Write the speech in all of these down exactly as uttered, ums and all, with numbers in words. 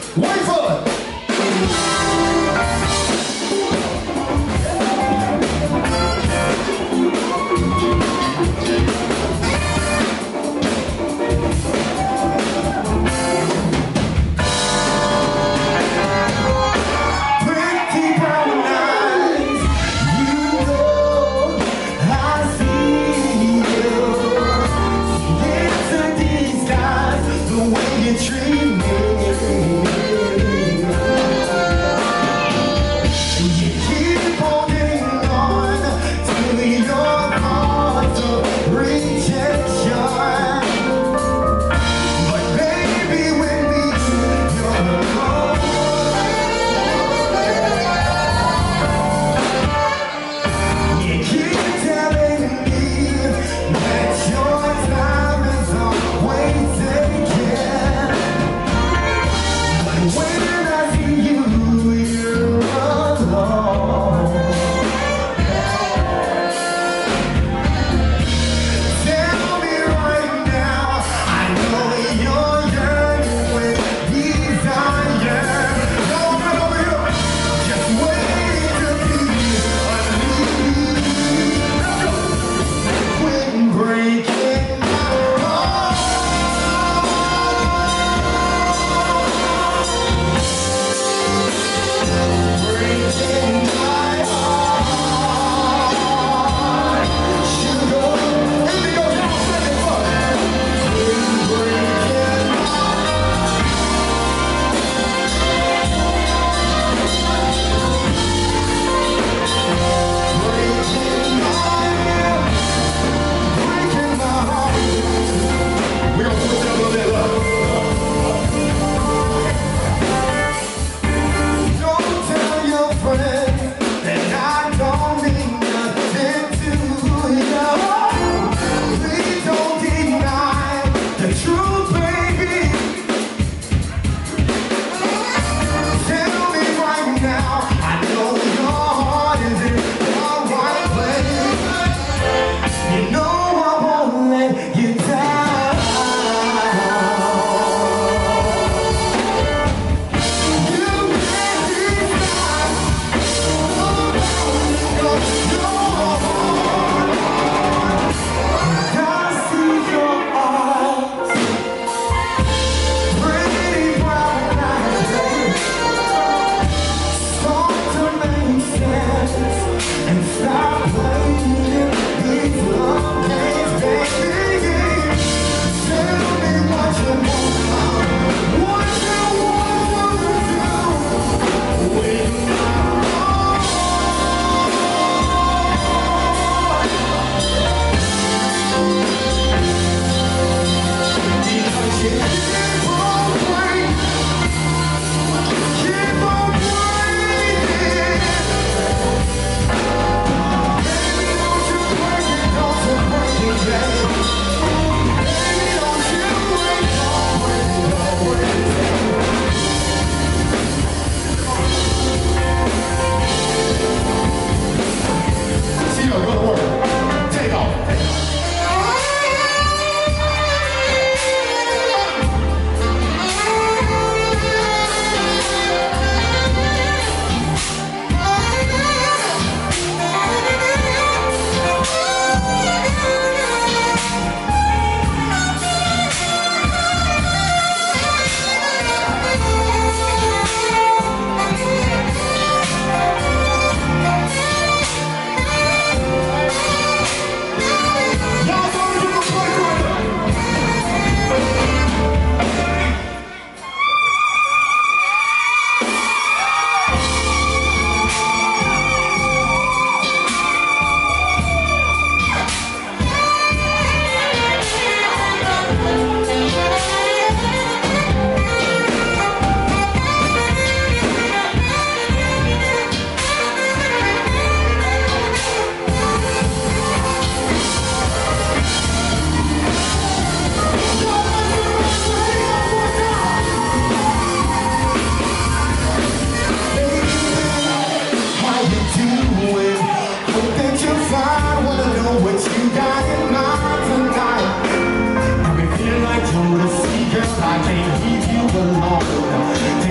Wait for it!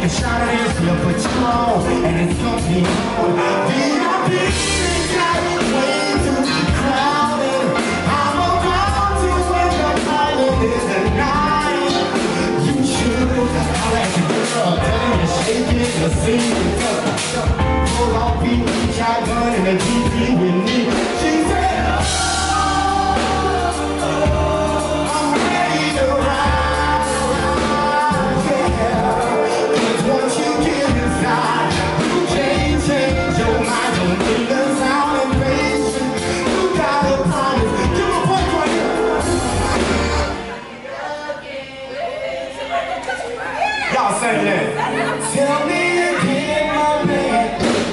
a shot of this here Patron, and it's gonna be on. V I P got way too crowded. I'm about to win the pilot in the night. You should holler at your girl, tell her to shake it, to sing it. Pull off P E shotgun in the G P with me. She said, I'm ready to ride. Yeah, 'cause once you get inside, you can't change your mind. Don't need the sound and patience. You gotta promise. Give a point right here. Y'all sing that. Tell me again, my man.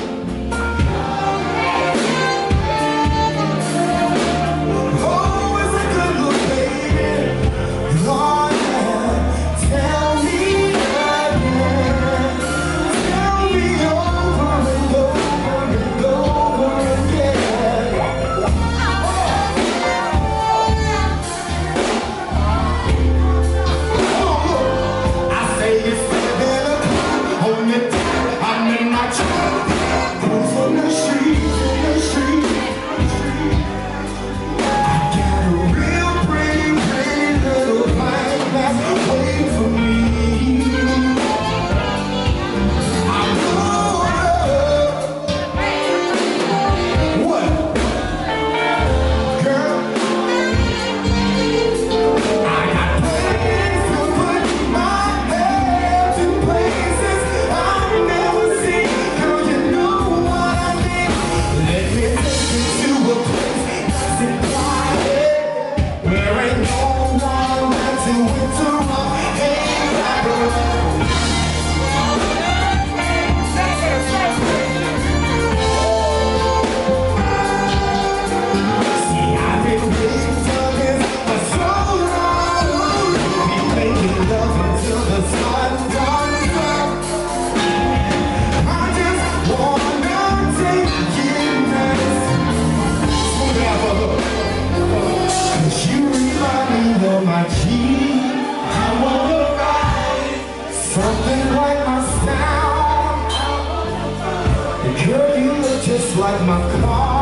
Something like my sound. Girl, you look just like my car.